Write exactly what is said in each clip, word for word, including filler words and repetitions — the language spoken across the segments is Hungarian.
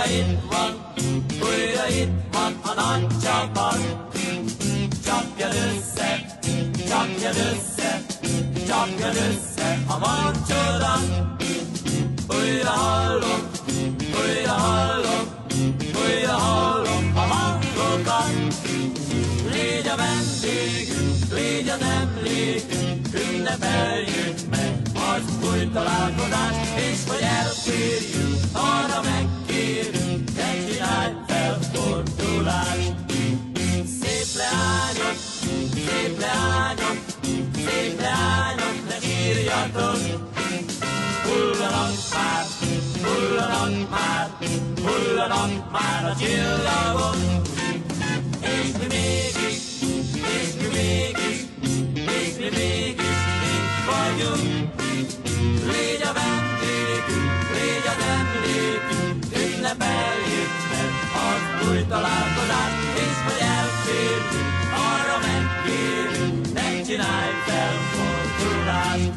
itt van, újra itt van a nagy csapat. Csapjad össze, csapjad össze, csapjad össze a mancsodat. Újra hallom, újra hallom, újra hallom a hangokat. Légy a vendégünk, légy az emlékünk, ünnepeljük meg az új találkozást, és hogy elkérjük, arra megkérjük, ne csinálj felfordulást. Szép leányok, szép leányok, szép leányok, ne sírjatok. Hullanak már, hullanak már, hullanak már a csillagok. És mi mégis, és mi mégis, és mi mégis itt vagyunk. Légy a vendégünk, légy az emlékünk, ünnepeljük meg az új találkozást, és hogy elférjünk, arra megkérjük, ne csinálj felfordulást.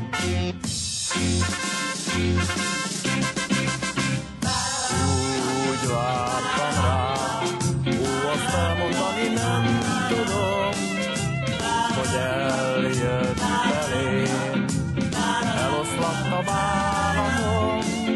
Úgy vártam rá, ó, azt elmondani nem tudom, hogy eljött felém, eloszlatta bánatom,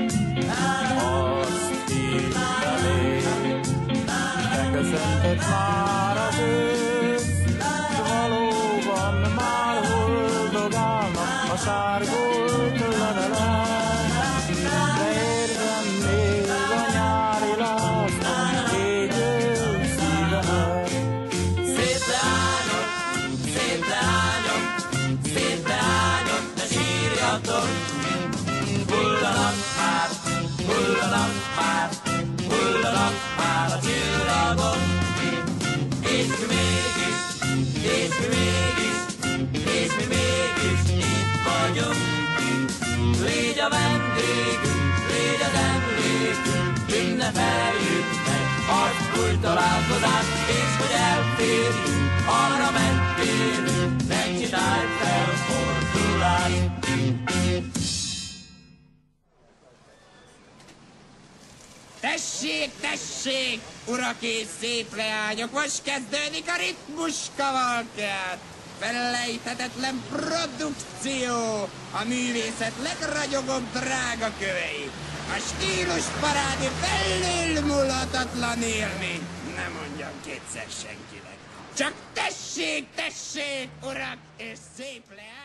azt hív felém, beköszöntött már az ősz, s valóban már boldogálnak a sárgult levelek. De érzem még a nyári lázban égő szívemet. Szép leányok, szép leányok, szép leányok, ne sírjatok. Hullanak már, hullanak már, hullanak már a csillagok. És mi mégis, és mi mégis, és mi mégis itt vagyunk. Légy a vendégünk, légy az emlékünk, ünnepeljük meg az új találkozást, és hogy elférjünk, arra megkérjük, ne csinálj felfordulást. Tessék, tessék, urak és szép leányok, most kezdődik a ritmus kavalkád. Felejthetetlen produkció, a művészet legragyogóbb drága kövei. A stílus parádi felülmúlhatatlan élmény. Nem mondjam kétszer senkinek. Csak tessék, tessék, urak és szép leányok.